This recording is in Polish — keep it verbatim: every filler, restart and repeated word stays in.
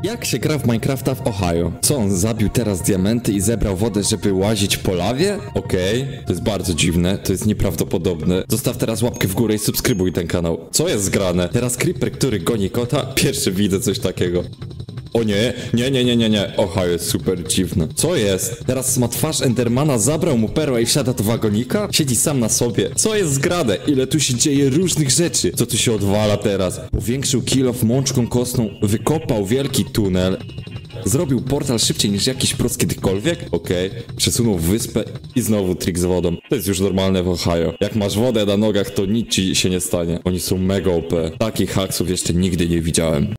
Jak się gra w Minecrafta w Ohio? Co on zabił teraz diamenty i zebrał wodę, żeby łazić po lawie? Okej, okay. To jest bardzo dziwne, to jest nieprawdopodobne. Zostaw teraz łapkę w górę i subskrybuj ten kanał. Co jest zgrane? Teraz creeper, który goni kota? Pierwszy widzę coś takiego. O nie, nie, nie, nie, nie, nie. Ohio jest super dziwne. Co jest? Teraz ma twarz Endermana, zabrał mu perłę i wsiada do wagonika? Siedzi sam na sobie. Co jest zgrane? Ile tu się dzieje różnych rzeczy? Co tu się odwala teraz? Powiększył kilof mączką kostną, wykopał wielki tunel. Zrobił portal szybciej niż jakiś pros kiedykolwiek? Okej. Okay. Przesunął wyspę i znowu trik z wodą. To jest już normalne w Ohio. Jak masz wodę na nogach, to nic ci się nie stanie. Oni są mega O P. Takich haksów jeszcze nigdy nie widziałem.